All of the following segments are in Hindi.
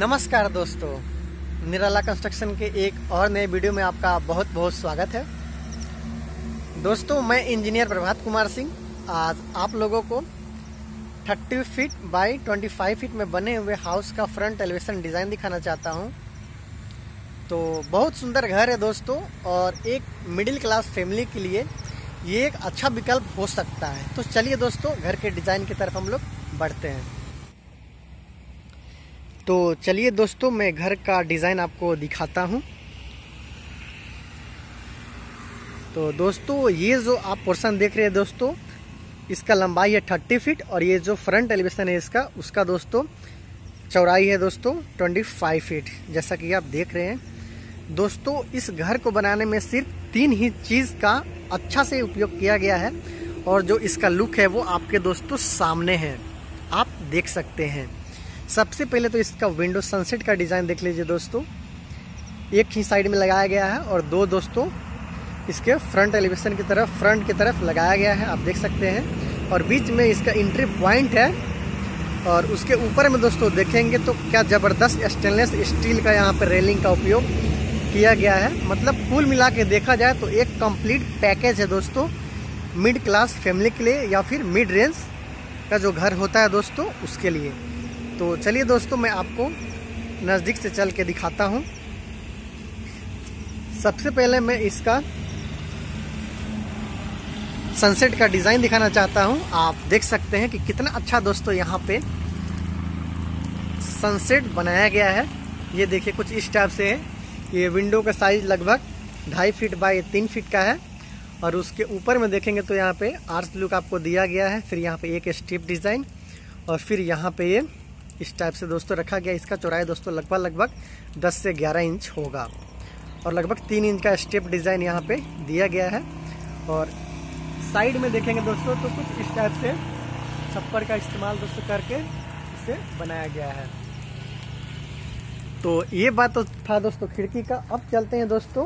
नमस्कार दोस्तों, निराला कंस्ट्रक्शन के एक और नए वीडियो में आपका बहुत बहुत स्वागत है। दोस्तों, मैं इंजीनियर प्रभात कुमार सिंह आज आप लोगों को 30 फीट बाई 25 फीट में बने हुए हाउस का फ्रंट एलिवेशन डिज़ाइन दिखाना चाहता हूं। तो बहुत सुंदर घर है दोस्तों, और एक मिडिल क्लास फैमिली के लिए ये एक अच्छा विकल्प हो सकता है। तो चलिए दोस्तों, घर के डिज़ाइन की तरफ हम लोग बढ़ते हैं। तो चलिए दोस्तों, मैं घर का डिज़ाइन आपको दिखाता हूं। तो दोस्तों, ये जो आप पोर्शन देख रहे हैं दोस्तों, इसका लंबाई है 30 फीट, और ये जो फ्रंट एलिवेशन है उसका दोस्तों चौड़ाई है दोस्तों 25 फीट। जैसा कि आप देख रहे हैं दोस्तों, इस घर को बनाने में सिर्फ 3 ही चीज़ का अच्छा से उपयोग किया गया है, और जो इसका लुक है वो आपके दोस्तों सामने है, आप देख सकते हैं। सबसे पहले तो इसका विंडो सनसेट का डिज़ाइन देख लीजिए दोस्तों, एक ही साइड में लगाया गया है, और दो दोस्तों इसके फ्रंट एलिवेशन की तरफ फ्रंट की तरफ लगाया गया है, आप देख सकते हैं। और बीच में इसका एंट्री पॉइंट है, और उसके ऊपर में दोस्तों देखेंगे तो क्या ज़बरदस्त स्टेनलेस स्टील का यहाँ पर रेलिंग का उपयोग किया गया है। मतलब कुल मिला के देखा जाए तो एक कंप्लीट पैकेज है दोस्तों, मिड क्लास फैमिली के लिए या फिर मिड रेंज का जो घर होता है दोस्तों उसके लिए। तो चलिए दोस्तों, मैं आपको नज़दीक से चल के दिखाता हूँ। सबसे पहले मैं इसका सनसेट का डिज़ाइन दिखाना चाहता हूँ। आप देख सकते हैं कि कितना अच्छा दोस्तों यहाँ पे सनसेट बनाया गया है। ये देखिए कुछ इस टाइप से है। ये विंडो का साइज लगभग 2.5 फीट बाई 3 फीट का है, और उसके ऊपर में देखेंगे तो यहाँ पे आर्च लुक आपको दिया गया है। फिर यहाँ पे एक स्टेप डिज़ाइन, और फिर यहाँ पे ये इस टाइप से दोस्तों रखा गया। इसका चौड़ाई दोस्तों लगभग 10 से 11 इंच होगा, और लगभग 3 इंच का स्टेप डिज़ाइन यहाँ पे दिया गया है। और साइड में देखेंगे दोस्तों तो कुछ इस टाइप से छप्पर का इस्तेमाल दोस्तों करके इसे बनाया गया है। तो ये बात तो था दोस्तों खिड़की का। अब चलते हैं दोस्तों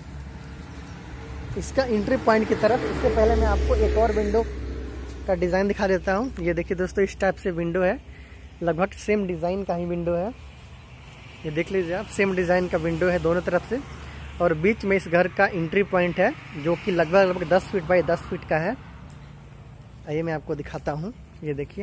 इसका एंट्री पॉइंट की तरफ। इससे पहले मैं आपको एक और विंडो का डिज़ाइन दिखा देता हूँ। ये देखिए दोस्तों, इस टाइप से विंडो है, लगभग सेम डिज़ाइन का ही विंडो है। ये देख लीजिए आप, सेम डिज़ाइन का विंडो है दोनों तरफ से, और बीच में इस घर का एंट्री पॉइंट है जो कि लगभग 10 फीट बाई 10 फीट का है। आइए मैं आपको दिखाता हूँ। ये देखिए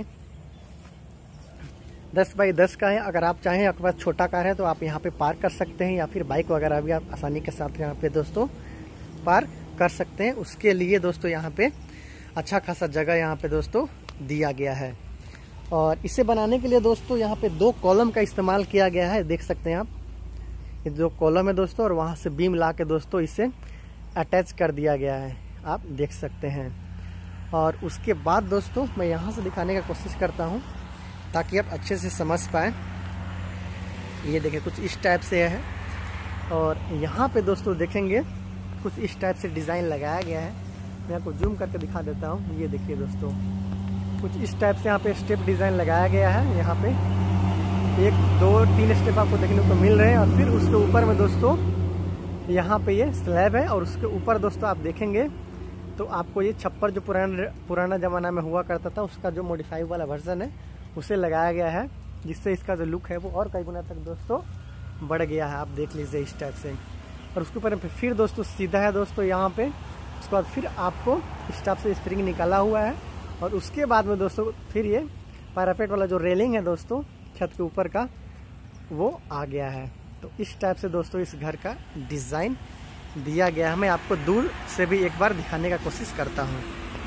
10 बाई 10 का है। अगर आप चाहें, आपके पास छोटा कार है तो आप यहाँ पे पार्क कर सकते हैं, या फिर बाइक वगैरह भी आप आसानी के साथ यहाँ पे दोस्तों पार्क कर सकते हैं। उसके लिए दोस्तों यहाँ पे अच्छा खासा जगह यहाँ पे दोस्तों दिया गया है। और इसे बनाने के लिए दोस्तों यहाँ पे 2 कॉलम का इस्तेमाल किया गया है। देख सकते हैं आप, ये 2 कॉलम है दोस्तों, और वहाँ से बीम ला के दोस्तों इसे अटैच कर दिया गया है, आप देख सकते हैं। और उसके बाद दोस्तों मैं यहाँ से दिखाने का कोशिश करता हूँ ताकि आप अच्छे से समझ पाएँ। ये देखिए कुछ इस टाइप से है, और यहाँ पे दोस्तों देखेंगे कुछ इस टाइप से डिज़ाइन लगाया गया है। मैं आपको जूम करके दिखा देता हूँ। ये देखिए दोस्तों, कुछ इस टाइप से यहाँ पे स्टेप डिज़ाइन लगाया गया है। यहाँ पे 1 2 3 स्टेप आपको देखने को मिल रहे हैं, और फिर उसके ऊपर में दोस्तों यहाँ पे ये स्लैब है, और उसके ऊपर दोस्तों आप देखेंगे तो आपको ये छप्पर जो पुराना ज़माना में हुआ करता था उसका जो मॉडिफाई वाला वर्जन है उसे लगाया गया है, जिससे इसका जो लुक है वो और कई गुना तक दोस्तों बढ़ गया है। आप देख लीजिए इस टाइप से। और उसके ऊपर फिर दोस्तों सीधा है दोस्तों यहाँ पे। उसके बाद फिर आपको इस टाइप से स्प्रिंग निकाला हुआ है, और उसके बाद में दोस्तों फिर ये पैरापेट वाला जो रेलिंग है दोस्तों छत के ऊपर का वो आ गया है। तो इस टाइप से दोस्तों इस घर का डिज़ाइन दिया गया है। मैं आपको दूर से भी एक बार दिखाने का कोशिश करता हूँ।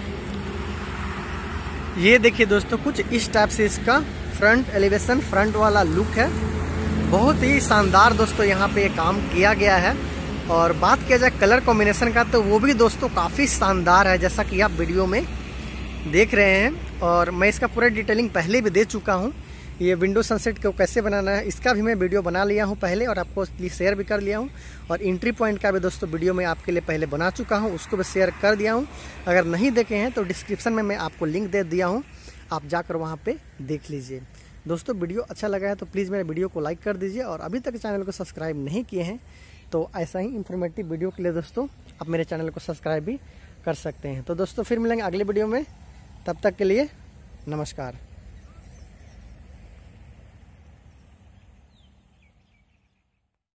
ये देखिए दोस्तों, कुछ इस टाइप से इसका फ्रंट एलिवेशन फ्रंट वाला लुक है। बहुत ही शानदार दोस्तों यहाँ पे ये काम किया गया है। और बात किया जाए कलर कॉम्बिनेशन का तो वो भी दोस्तों काफ़ी शानदार है, जैसा कि आप वीडियो में देख रहे हैं। और मैं इसका पूरा डिटेलिंग पहले भी दे चुका हूँ। ये विंडो सनसेट को कैसे बनाना है इसका भी मैं वीडियो बना लिया हूँ पहले, और आपको शेयर भी कर लिया हूँ। और एंट्री पॉइंट का भी दोस्तों वीडियो मैं आपके लिए पहले बना चुका हूँ, उसको भी शेयर कर दिया हूँ। अगर नहीं देखे हैं तो डिस्क्रिप्शन में मैं आपको लिंक दे दिया हूँ, आप जाकर वहाँ पर देख लीजिए। दोस्तों वीडियो अच्छा लगा है तो प्लीज़ मेरे वीडियो को लाइक कर दीजिए, और अभी तक चैनल को सब्सक्राइब नहीं किए हैं तो ऐसा ही इन्फॉर्मेटिव वीडियो के लिए दोस्तों आप मेरे चैनल को सब्सक्राइब भी कर सकते हैं। तो दोस्तों फिर मिलेंगे अगले वीडियो में, तब तक के लिए नमस्कार।